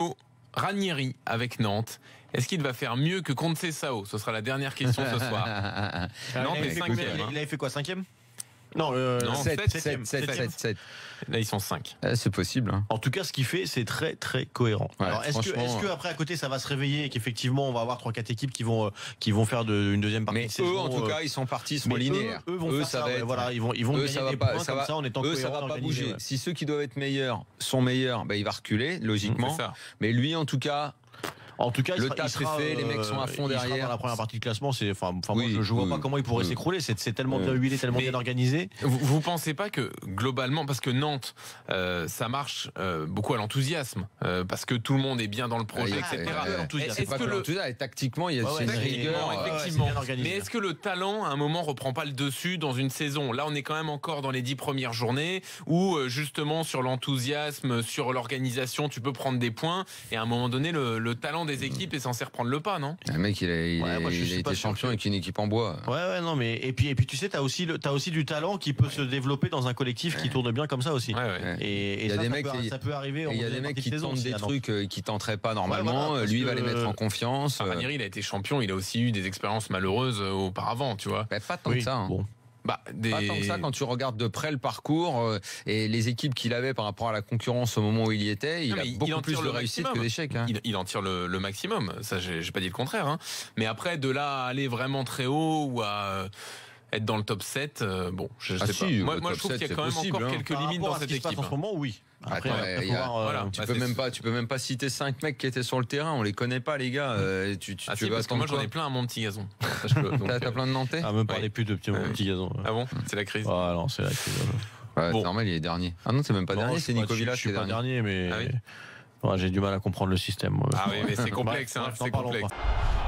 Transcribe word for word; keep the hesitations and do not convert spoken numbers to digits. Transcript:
Ranieri avec Nantes. Est-ce qu'il va faire mieux que Conceição? Ce sera la dernière question ce soir. Nantes est cinquième. Il avait fait quoi, cinquième? Non, euh, non sept, sept, sept, sept, sept. Là, ils sont cinq. Eh, c'est possible. Hein. En tout cas, ce qu'il fait, c'est très très cohérent. Ouais, alors, est-ce que, est-ce que après à côté, ça va se réveiller et qu'effectivement, on va avoir trois quatre équipes qui vont qui vont faire de, une deuxième partie mais de saison. Eux, en tout euh, cas, ils sont partis, ils sont linéaires. Eux, eux vont eux, faire ça, ça. va Ouais, être, voilà, ils vont ils vont eux, gagner ça va des pas, points ça comme va, ça en étant eux, ça va pas organisé, bouger. ouais. Si ceux qui doivent être meilleurs sont meilleurs, ben, il va reculer logiquement. C'est ça. Mais lui, en tout cas. En tout cas, le il sera, taf il sera, est fait, euh, les mecs sont à fond il sera derrière. dans la première partie du classement, c'est, enfin, enfin oui, moi, je, je vois oui, pas comment il pourrait oui. s'écrouler. C'est, c'est tellement bien Oui. huilé, tellement Mais bien organisé. Vous, vous pensez pas que globalement, parce que Nantes, euh, ça marche euh, beaucoup à l'enthousiasme, euh, parce que tout le monde est bien dans le projet, Ah, et cetera. euh, Est-ce c'est pas que que le l'enthousiasme, et tactiquement, il y a Ouais, c'est une ouais, rigueur. effectivement, ouais, effectivement. c'est bien organisé. Mais est-ce que le talent, à un moment, reprend pas le dessus dans une saison? Là, on est quand même encore dans les dix premières journées, où euh, justement sur l'enthousiasme, sur l'organisation, tu peux prendre des points, et à un moment donné, le, le talent des équipes est censé reprendre le pas, non? Le mec, il a, il Ouais, a, moi, je il suis a pas été sûr champion que- avec une équipe en bois. Ouais, ouais, non, mais et puis et puis tu sais, t'as aussi le, t'as aussi du talent qui peut se développer dans un collectif qui tourne bien comme ça aussi. Ouais, ouais. Et, et Il y a ça, des ça mecs, peut, il- ça peut arriver. Et en il y a des deuxième mecs partie qui de saison tentent aussi, des à Nantes. trucs euh, qui tenteraient pas normalement. voilà, parce Lui, il va que- les mettre en confiance. Enfin, Ranieri, il a été champion, il a aussi eu des expériences malheureuses euh, auparavant, tu vois. Bah, pas tant Oui, que ça. Hein. bon. Bah, des... Pas tant que ça quand tu regardes de près le parcours euh, et les équipes qu'il avait par rapport à la concurrence au moment où il y était, il Non, a mais il beaucoup en plus tire de le réussite maximum. que d'échecs. Hein. Il, il en tire le, le maximum. Ça, j'ai, j'ai pas dit le contraire. Hein. Mais après, de là à aller vraiment très haut ou à euh, être dans le top sept, euh, bon, je, je Ah sais si, pas. le Moi, moi, top je trouve sept, qu'il y a c'est quand même possible, encore hein. quelques Par limites rapport dans à ce cette qui se passe équipe. en ce moment, oui. Après, Attends, après, il faut y a- voir, euh, voilà. Tu Bah, peux c'est- même pas, tu peux même pas citer cinq mecs qui étaient sur le terrain. On les connaît pas, les gars. Euh, tu, tu, Ah tu si, vas parce que moi, attendre j'en ai quoi plein à mon petit gazon. Sache-le. Donc, T'as t'as euh, plein de Nantais. Ah, me parlez Ouais. plus de petits, Ouais. petits gazons. Ah bon, c'est la crise. Ah non, c'est vrai que. Ouais, Bon. c'est normal, il est dernier. Ah non, c'est même pas Non, dernier, je c'est suis Nico pas- Villas Je qui suis est pas dernier. dernier, mais Ah oui. ouais, j'ai du mal à comprendre le système. moi. Ah oui, mais c'est complexe, Bref, hein, n'en c'est parlons complexe. pas.